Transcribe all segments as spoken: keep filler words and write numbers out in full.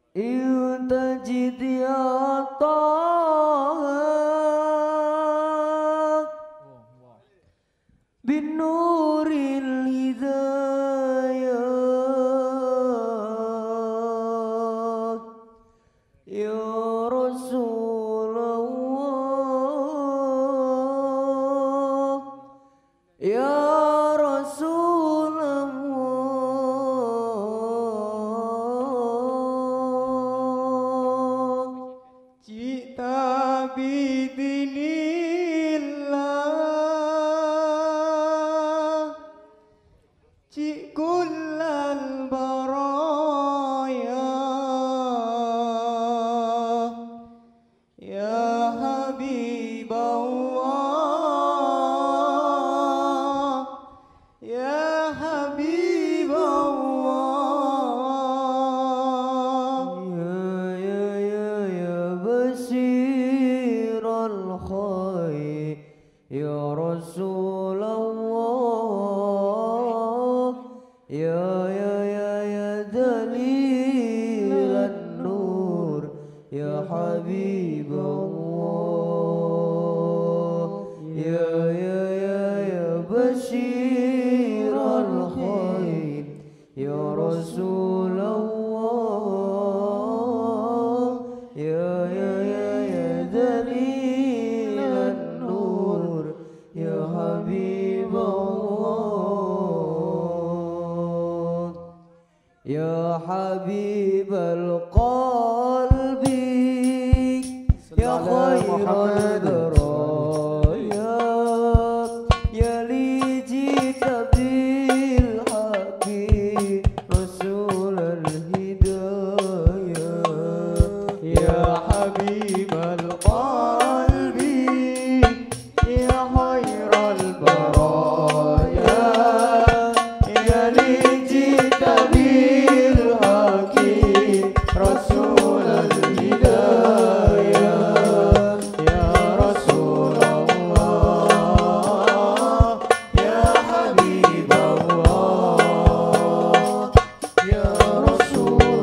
إن تجد يا طه بالنور الهداية يا رسول الله يا رسول الله جئت بدين الله جئ كل البرايا يا حبيب الله يا حبيب الله يا يا يا بشير الخير يا رسول الله يا يا يا يا دليل النور يا حبيب الله يا يا يا يا بشير الخير يا رسول الله يا يا يا يا دليل النور يا حبيب الله يا حبيب القلب يا خير البرايا يا لي جئت بالحق رسول الهدايا يا حبيب القلب يا خير البرايا يا لي جئت بالحق رسول الهدايا يا رسول الله يا حبيب الله يا رسول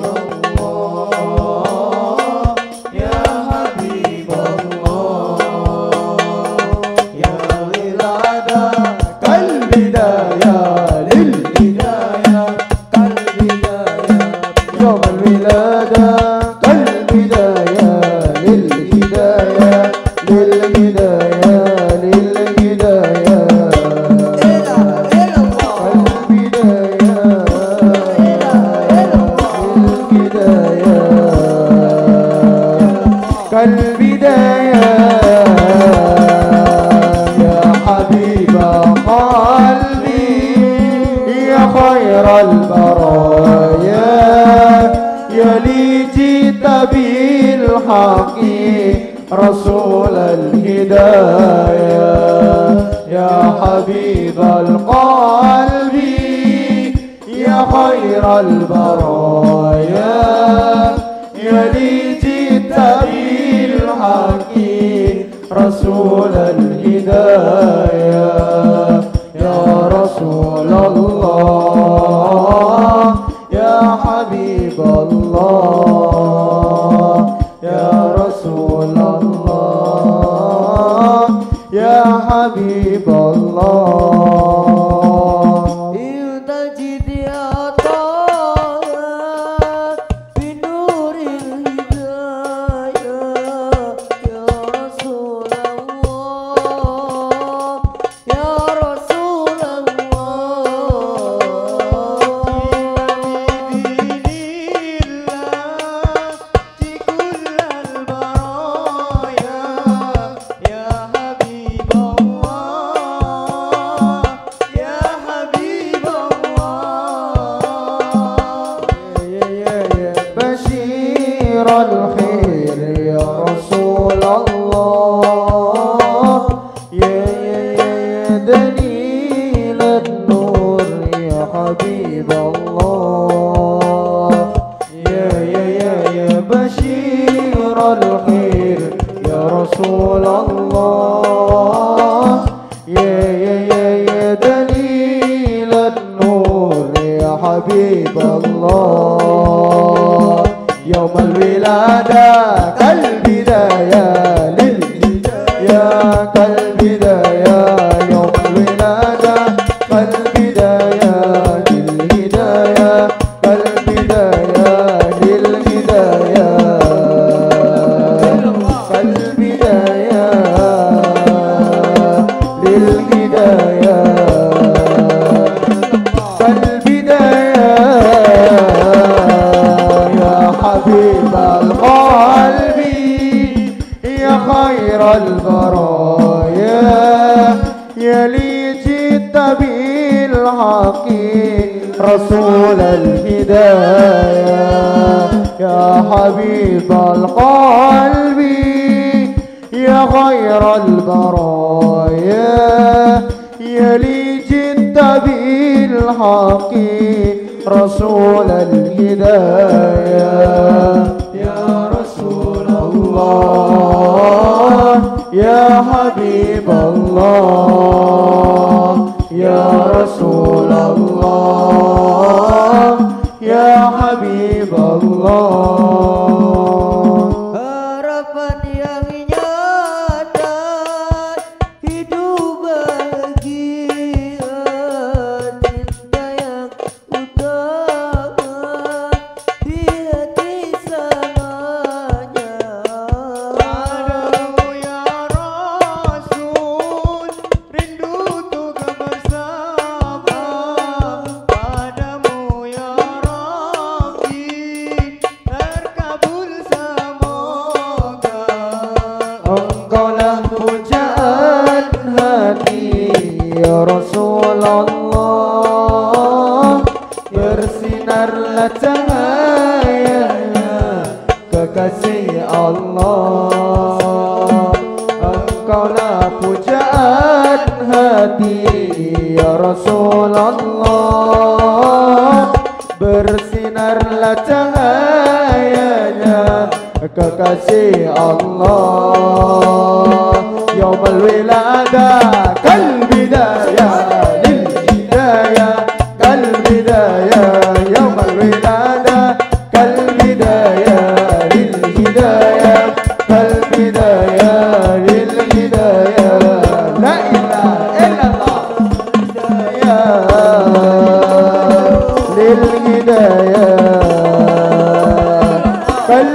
الله يا حبيب الله يا ولادة كالبداية للهداية كالبداية يوم الولادة كالبداية للهداية للهداية للهداية كالبداية يا حبيب قلبي يا خير البرايا يا لي جئت بالحق رسول الهدايا يا حبيب القلب يا خير البرايا يا لي جئت بالحق رسول الهدايا يا رسول الله يا حبيب الله يا رسول الله يا حبيب الله إن تجد يا طه بنور الهداية يا رسول الله يا رسول الله بشير الخير يا رسول الله يا يا يا دليل النور يا حبيب الله يا يا يا يا بشير الخير يا رسول الله يا يا يا يا دليل النور يا حبيب الله يوم يوم الولادة كالبداية للهداية كالبداية يوم الولادة كالبداية للهداية كالبداية للهداية كالبداية للهداية كالبداية يا حبيب القلب يا خير البرايا يا لي جئت بالحق رسول الهدايا يا حبيب القلب يا خير البرايا يا لي جئت بالحق رسول الهدايا يا رسول الله يا حبيب الله يا رسول الله يا حبيب الله harapan yang nyata hidup bahagia cinta yang utama di hati selamanya padamu ya Rasul rindu untuk bersama padamu ya Rabbi terkabul semoga engkaulah pujaan hati ya Rasulullah bersinarlah cahayanya kekasih Allah engkaulah pujaan hati ya Rasulullah bersinarlah cahayanya kekasih Allah yaumul wiladah kal bidayah lil hidayah kal bidayah yaumul wiladah kal bidayah lil hidayah kal bidayah lil hidayah la ilaha illallah lil hidayah kal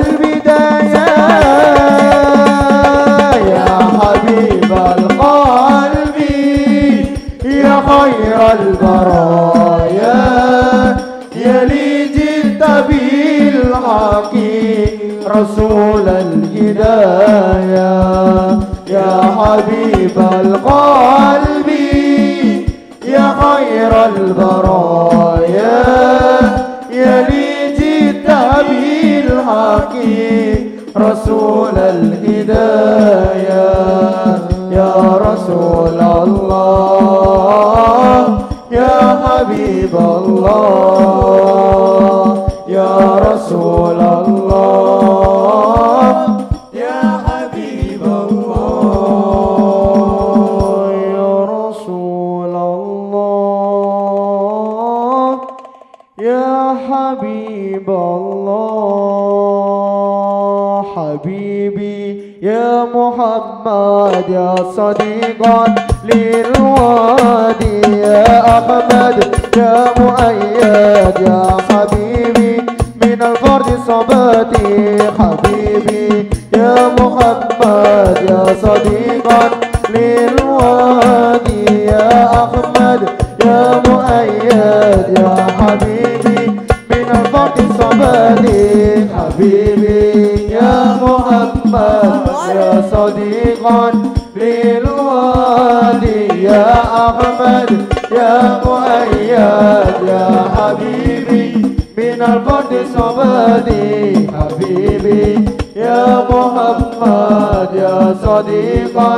خير البرايا يا لي جئت بالحق رسول الهدايا يا حبيب القلب يا خير البرايا يا لي جئت بالحق رسول الهدايا يا رسول الله يا حبيب الله يا رسول الله يا حبيب الله يا رسول الله يا حبيب الله حبيبي يا محمد يا صديقا للوادي يا أحمد يا مؤيد يا حبيبي من الفرد صباتي حبيبي يا محمد يا صديقا للوادي يا أحمد يا مؤيد يا حبيبي من الفرد صباتي حبيبي يا محمد يا صديقا للوادي يا أحمد يا مؤيد يا حبيبي من الفرد صبادي حبيبي يا محمد يا صديقا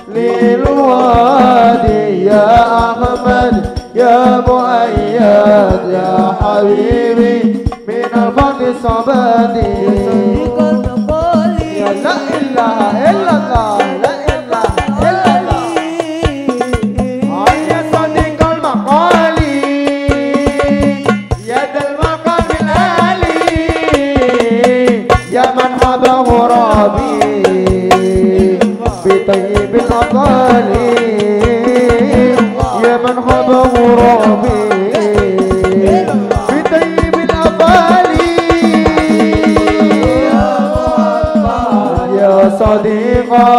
للوادي يا أحمد يا مؤيد يا حبيبي من الفرد صبادي يا لا إله إلا الله لا إله إلا الله يا صديق المقالي يا ذا المقام العالي يا من حبه ربي بطيب الأقال يا من حبه ربي بطيب الأقال يا صديقا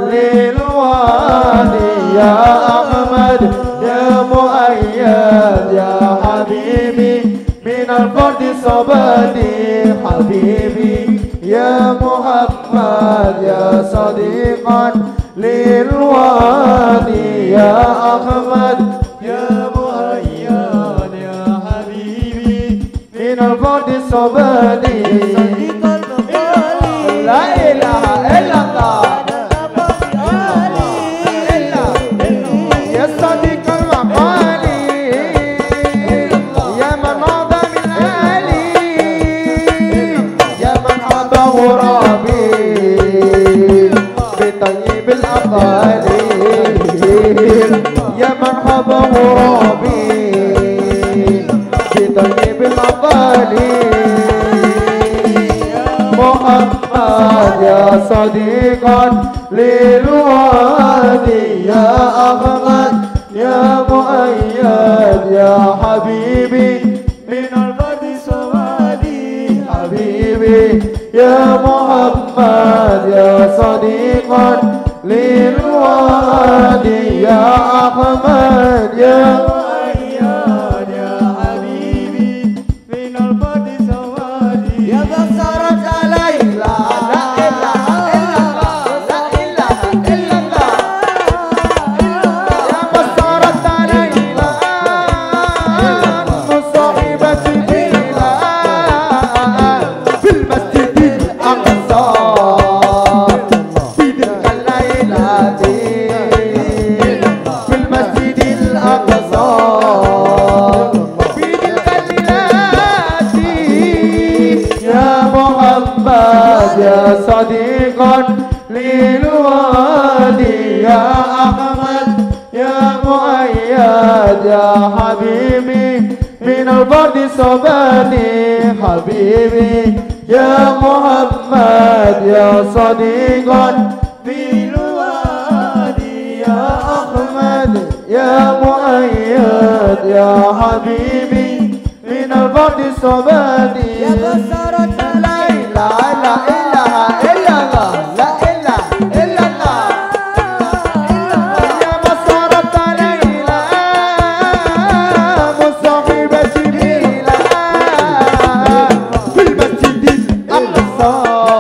للوالي يا أحمد يا مؤيد يا حبيبي من الفرد صبادي حبيبي يا محمد يا صديقا للوادي يا أحمد يا مؤيد يا حبيبي من الفرد صبادي لا إله إلا الله يا صديق المقالي يا من عظم الآلي يا من حبه ربي بطيب الأقال يا من حبه ربي بطيب الأقال محمد يا صديقا للوادي يا أحمد يا مؤيد يا حبيبي من الفرد صوادي حبيبي يا محمد يا صديقا للوادي يا أحمد يا مؤيد يا حبيبي من الفرد صوادي يا بصرت علي لا لا إله إلا الله لا إله إلا الله يا بصرت علي لا مصاحبتي بلا في المسجد الأقصى في تلك الليلة في المسجد الأقصى في تلك الليلة يا محمد يا صديقا للوادي يا أحمد يا مؤيد يا حبيبي من الفرد صبادي حبيبي يا محمد يا صديقا للوادي يا أحمد يا مؤيد يا حبيبي من الفرد صبادي يا بصرت لا إله إلا الله لا إله إلا الله يا بصرت ليلى مصاحبتي بلا في المسجد الأقصى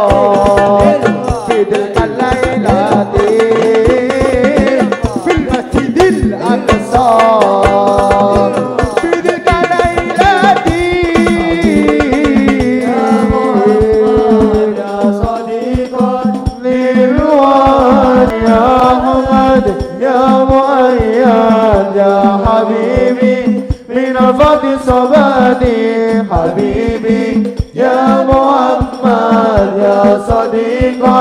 في تلك الليلة في المسجد الأقصى في تلك الليلة يا محمد يا صديقا للوادي يا أحمد يا مؤيد يا حبيبي من الفضل صبادي حبيبي يا محمد يا صديقا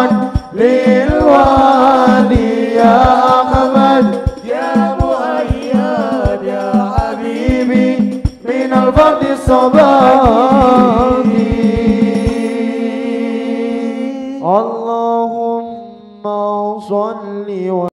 للوادي يا أحمد يا مؤيد يا حبيبي من الفضل صبادي